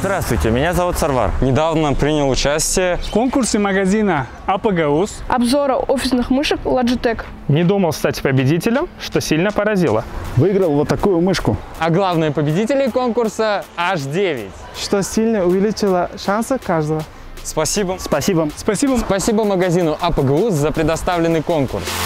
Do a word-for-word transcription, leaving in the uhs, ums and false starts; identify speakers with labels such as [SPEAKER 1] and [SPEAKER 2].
[SPEAKER 1] Здравствуйте, меня зовут Сарвар.
[SPEAKER 2] Недавно принял участие
[SPEAKER 3] в конкурсе магазина Апогаус
[SPEAKER 4] обзора офисных мышек Logitech.
[SPEAKER 5] Не думал стать победителем, что сильно поразило.
[SPEAKER 6] Выиграл вот такую мышку.
[SPEAKER 2] А главные победители конкурса эйч девять.
[SPEAKER 7] Что сильно увеличило шансы каждого.
[SPEAKER 2] Спасибо.
[SPEAKER 6] Спасибо.
[SPEAKER 3] Спасибо.
[SPEAKER 2] Спасибо магазину Апогаус за предоставленный конкурс.